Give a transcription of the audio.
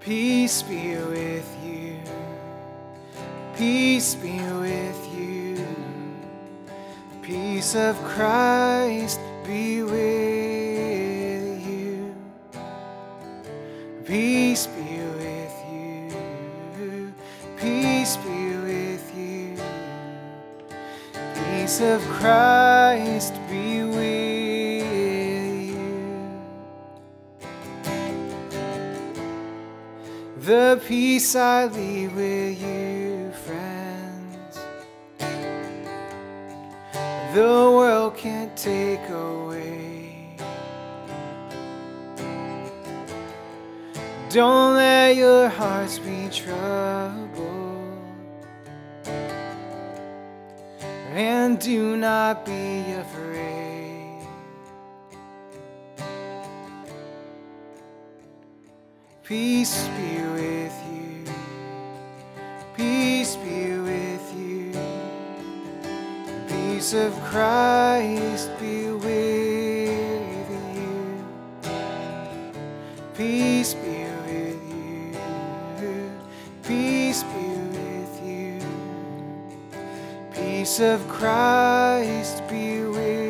Peace be with you. Peace be with you. Peace of Christ be with you. Peace be with you. Peace be with you. Peace of Christ be with you. The peace I leave with you, friends, the world can't take away. Don't let your hearts be troubled, and do not be afraid. Peace be with you. Peace be with you. Peace of Christ be with you. Peace be with you. Peace be with you. Peace of Christ be with you.